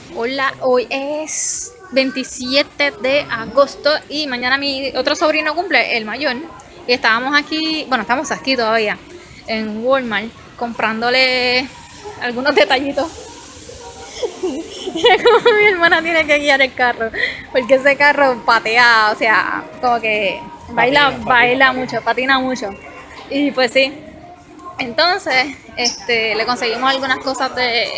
Hola, hoy es 27 de agosto y mañana mi otro sobrino cumple, el mayor. Y estábamos aquí, bueno, estamos aquí todavía, en Walmart, comprándole algunos detallitos. Mira cómo mi hermana tiene que guiar el carro, porque ese carro patea, o sea, como que baila mucho, patina mucho. Y pues sí, entonces le conseguimos algunas cosas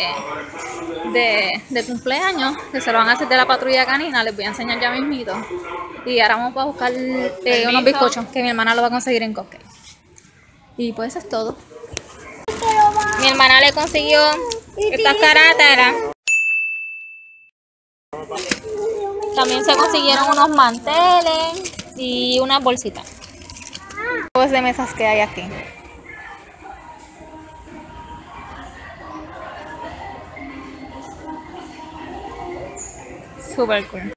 de cumpleaños que se lo van a hacer de la patrulla canina. Les voy a enseñar ya mismito. Y ahora vamos a buscar unos bizcochos que mi hermana lo va a conseguir en Costco. Y pues eso es todo. Mi hermana le consiguió estas caráteras. También se consiguieron unos manteles y unas bolsitas. Juegos de mesas que hay aquí. Super cool.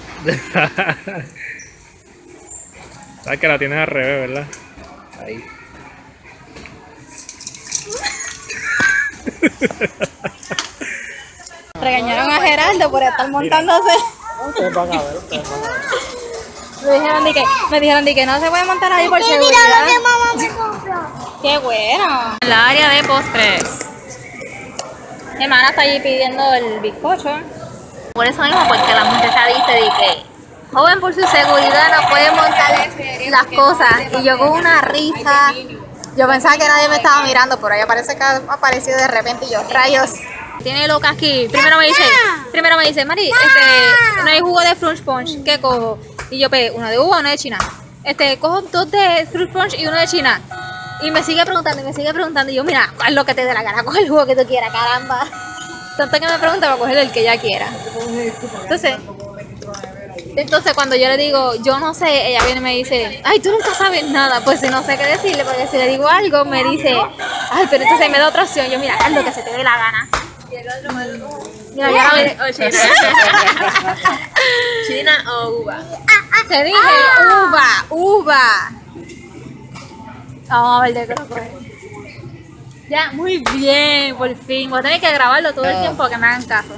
Sabes que la tienes al revés, ¿verdad? Ahí. Regañaron a Geraldo por estar montándose. Ustedes van a ver, ustedes van a ver. Me dijeron que no se puede montar ahí por seguridad. Mira lo que mamá me compró. ¡Qué bueno! En la área de postres. Mi hermana está allí pidiendo el bizcocho. Por eso mismo, porque la muchacha dice de que joven, por su seguridad no puede montar las cosas. Y yo con una risa. Yo pensaba que nadie me estaba mirando, pero ella parece que ha aparecido de repente y yo, rayos. Tiene loca aquí. Primero me dice, Mari, no hay jugo de Fruit Punch, ¿qué cojo? Y yo, pues, uno de uva, uno de China. Cojo dos de Fruit Punch y uno de China. Y me sigue preguntando, y yo, mira, haz lo que te dé la gana, coge el jugo que tú quieras, caramba. Tanto que me pregunta para coger el que ella quiera. Entonces cuando yo le digo, yo no sé, ella viene y me dice, ay, tú nunca sabes nada. Pues si no sé qué decirle, porque si le digo algo, me dice, ay, pero entonces me da otra opción. Yo, mira, haz lo que se te dé la gana. Mira, ya O China. China o uva. te dije, uva. Vamos a ver de qué lo coge. Ya, muy bien, por fin. Voy a tener que grabarlo todo el tiempo que me hagan caso.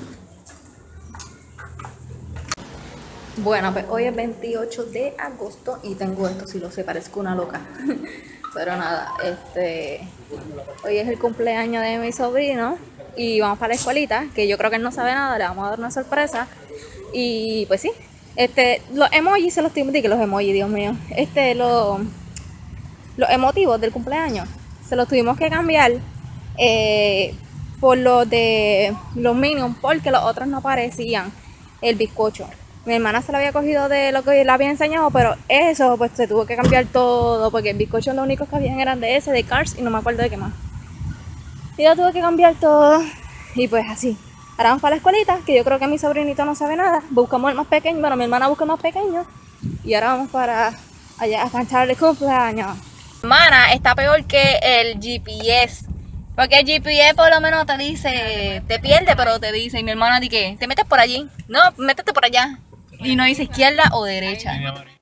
Bueno, pues hoy es 28 de agosto y tengo esto, si lo sé, parezco una loca. Pero nada, hoy es el cumpleaños de mi sobrino y vamos para la escuelita, que yo creo que él no sabe nada, le vamos a dar una sorpresa. Y pues sí, los emojis se los tengo que decir, los emojis, Dios mío, los emotivos del cumpleaños se los tuvimos que cambiar por los de los Minions, porque los otros no aparecían el bizcocho. Mi hermana se lo había cogido de lo que le había enseñado, pero eso pues se tuvo que cambiar todo, porque el bizcocho los únicos que habían eran de ese, de Cars, y no me acuerdo de qué más. Y yo tuve que cambiar todo, y pues así. Ahora vamos para la escuelita, que yo creo que mi sobrinito no sabe nada. Buscamos el más pequeño, bueno, mi hermana busca el más pequeño, y ahora vamos para allá a cantar el cumpleaños. Hermana, está peor que el GPS. Porque el GPS por lo menos te dice, te pierde, pero te dice, y mi hermana dice que te metes por allí. No, métete por allá. Y no dice izquierda o derecha.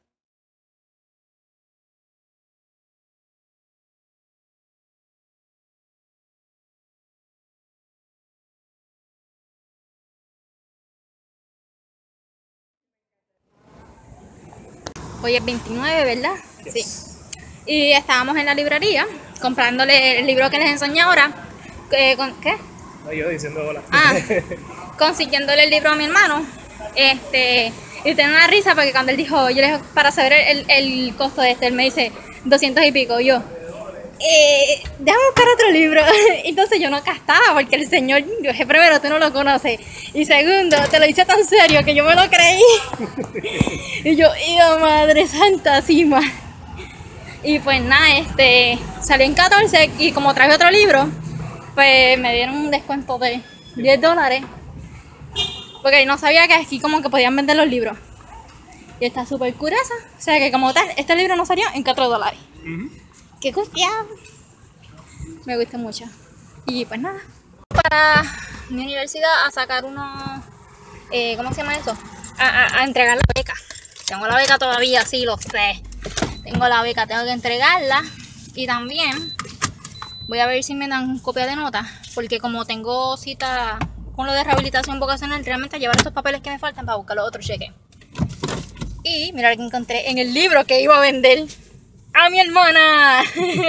Hoy es 29, ¿verdad? Sí. Y estábamos en la librería comprándole el libro que les enseñé ahora. ¿Qué? No, yo diciendo hola. Consiguiéndole el libro a mi hermano. Y tenía una risa porque cuando él dijo, yo le dije, para saber el costo de él me dice 200 y pico. Yo, déjame buscar otro libro. Entonces yo no gastaba porque el señor, yo dije, primero, tú no lo conoces. Y segundo, te lo hice tan serio que yo me lo creí. Y yo, madre santa, cima. Y pues nada, salió en 14 y como traje otro libro, pues me dieron un descuento de $10. Porque no sabía que aquí como que podían vender los libros. Y está súper curiosa. O sea que como tal, este libro nos salió en $4. ¡Qué confiado! Me gusta mucho. Y pues nada. Para mi universidad a sacar unos... ¿cómo se llama eso? A entregar la beca. Tengo la beca todavía, sí, lo sé. Tengo la beca, tengo que entregarla. Y también voy a ver si me dan copia de notas. Porque como tengo cita con lo de rehabilitación vocacional, realmente a llevar estos papeles que me faltan para buscar los otros cheques. Y mira lo que encontré en el libro que iba a vender a mi hermana.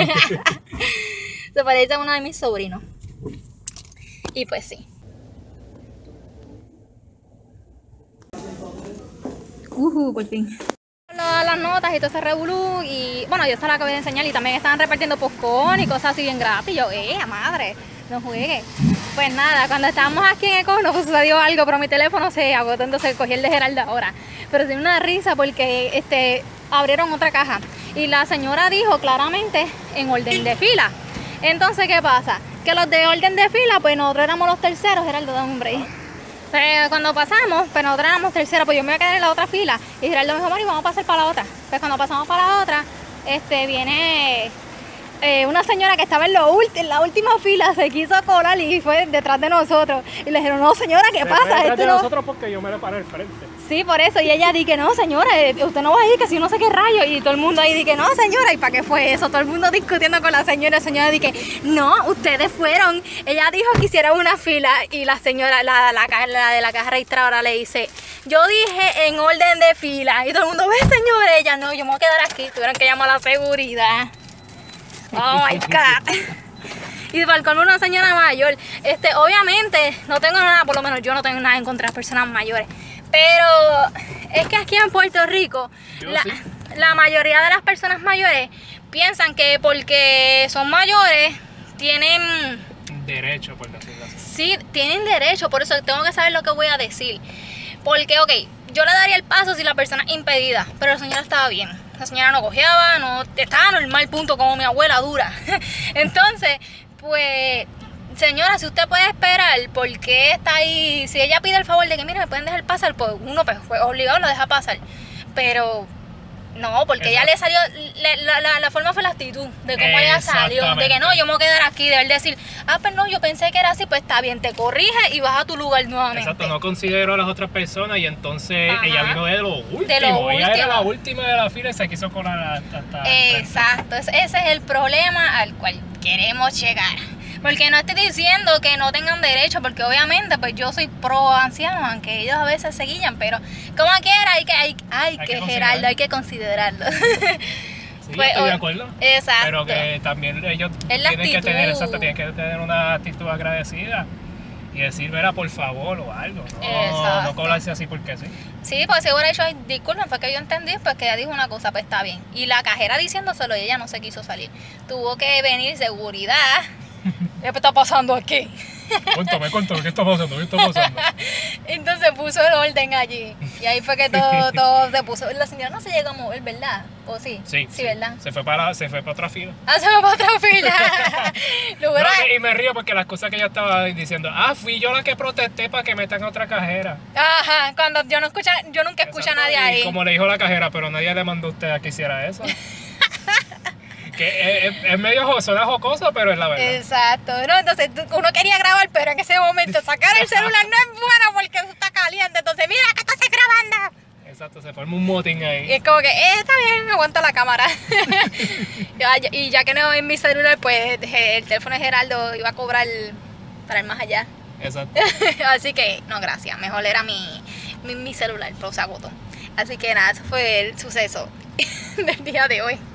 Se parece a uno de mis sobrinos. Y pues sí. Por fin. Las notas y todo ese revolú. Y bueno, yo se la acabé de enseñar. Y también estaban repartiendo popcorn y cosas así bien gratis. Y yo, madre, no juegue. Pues nada, cuando estábamos aquí en Econo, pues sucedió algo, pero mi teléfono se agotó, entonces cogí el de Geraldo ahora. Pero tiene una risa porque abrieron otra caja. Y la señora dijo claramente en orden de fila. Entonces, ¿qué pasa? Que los de orden de fila, pues nosotros éramos los terceros, Geraldo, da un break. Pero cuando pasamos, pues nosotros éramos terceros, pues yo me voy a quedar en la otra fila. Y Geraldo me dijo, Mari, vamos a pasar para la otra. Pues cuando pasamos para la otra, viene una señora que estaba en la última fila, se quiso colar y fue detrás de nosotros. Y le dijeron, no señora, ¿qué pasa? Detrás de nosotros porque yo me le paré al frente. Sí, por eso. Y ella dice que no, señora, usted no va a ir, que si no sé qué rayo. Y todo el mundo ahí dice que no, señora. ¿Y para qué fue eso? Todo el mundo discutiendo con la señora. La señora dice que no, ustedes fueron. Ella dijo que hicieran una fila. Y la señora, la de la caja registradora le dice, yo dije en orden de fila. Y todo el mundo, ve señora. Ella, no, yo me voy a quedar aquí. Tuvieron que llamar a la seguridad. Oh my God. Y para el colmo una señora mayor. Obviamente no tengo nada, por lo menos yo no tengo nada en contra de las personas mayores. Pero es que aquí en Puerto Rico la mayoría de las personas mayores piensan que porque son mayores tienen derecho, por decirlo así. Sí, tienen derecho, por eso tengo que saber lo que voy a decir. Porque, ok, yo le daría el paso si la persona es impedida, pero la señora estaba bien. La señora no cojeaba, no estaba normal, punto, como mi abuela dura. Entonces, pues, señora, si usted puede esperar, ¿por qué está ahí? Si ella pide el favor de que, mire, me pueden dejar pasar, pues uno pues, obligado lo deja pasar. Pero no, porque ella le salió, la forma fue la actitud de cómo ella salió, de que no, yo me voy a quedar aquí, de él decir, pues no, yo pensé que era así, pues está bien, te corrige y vas a tu lugar nuevamente. Exacto, no consideró a las otras personas y entonces ella vino de lo último. Ella era la última de la fila y se quiso colar hasta exacto, ese es el problema al cual queremos llegar. Porque no estoy diciendo que no tengan derecho, porque obviamente pues yo soy pro anciano, aunque ellos a veces se guillan, pero como quiera hay que Geraldo, hay que considerarlo. Sí, pues, estoy de acuerdo. Exacto. Pero que también ellos tienen que tener una actitud agradecida y decir, verá, por favor o algo. No cobrarse así porque sí. Sí, porque seguro hecho, disculpen, fue que yo entendí, pues que ella dijo una cosa, pues está bien. Y la cajera diciéndoselo y ella no se quiso salir. Tuvo que venir seguridad. ¿Qué está pasando aquí? Cuéntame, ¿qué está pasando? Entonces puso el orden allí. Y ahí fue que todo se puso. La señora no se llegó a mover, ¿verdad? ¿O sí? Sí, ¿verdad? Se fue para otra fila. Se fue para otra fila. Y me río porque las cosas que ella estaba diciendo, fui yo la que protesté para que metan a otra cajera. Ajá, cuando yo nunca escuché a nadie ahí. Y como le dijo la cajera, pero nadie le mandó a usted a que hiciera eso. Que es medio suena jocoso, pero es la verdad. Exacto, ¿no? Entonces uno quería grabar, pero en ese momento sacar el celular no es bueno porque eso está caliente. Entonces, mira que estás grabando. Exacto, se forma un motín ahí. Y es como que, está bien, aguanta la cámara. Y ya que no en mi celular, pues el teléfono de Geraldo iba a cobrar para ir más allá. Exacto. Así que, no, gracias. Mejor era mi celular, pero se agotó. Así que nada, eso fue el suceso del día de hoy.